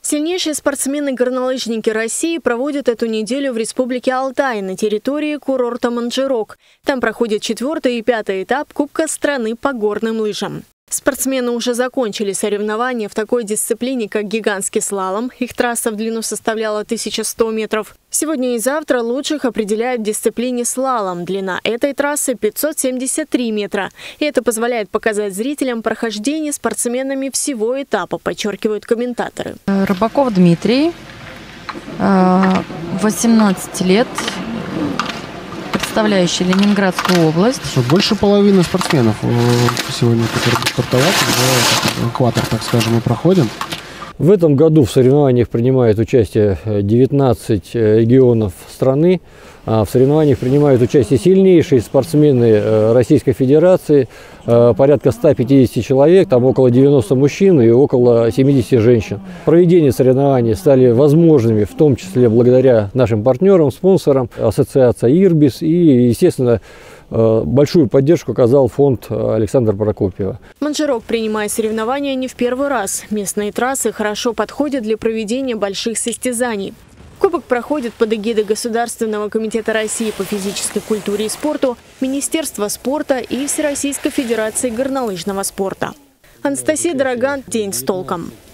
Сильнейшие спортсмены-горнолыжники России проводят эту неделю в Республике Алтай на территории курорта Манжирок. Там проходит 4-й и 5-й этап Кубка страны по горным лыжам. Спортсмены уже закончили соревнования в такой дисциплине, как гигантский слалом. Их трасса в длину составляла 1100 метров. Сегодня и завтра лучших определяют в дисциплине слалом. Длина этой трассы 573 метра. И это позволяет показать зрителям прохождение спортсменами всего этапа, подчеркивают комментаторы. Рыбаков Дмитрий, 18 лет, представляющий Ленинградскую область. Больше половины спортсменов сегодня, которые будут стартовать, экватор, так скажем, мы проходим. В этом году в соревнованиях принимает участие 19 регионов страны. В соревнованиях принимают участие сильнейшие спортсмены Российской Федерации, порядка 150 человек, там около 90 мужчин и около 70 женщин. Проведение соревнований стали возможными, в том числе благодаря нашим партнерам, спонсорам, ассоциация «Ирбис» и, естественно, большую поддержку оказал фонд Александра Прокопьева. Манжирок принимает соревнования не в первый раз. Местные трассы хорошо подходят для проведения больших состязаний. Кубок проходит под эгидой Государственного комитета России по физической культуре и спорту, Министерства спорта и Всероссийской федерации горнолыжного спорта. Анастасия Дороган, «День с толком».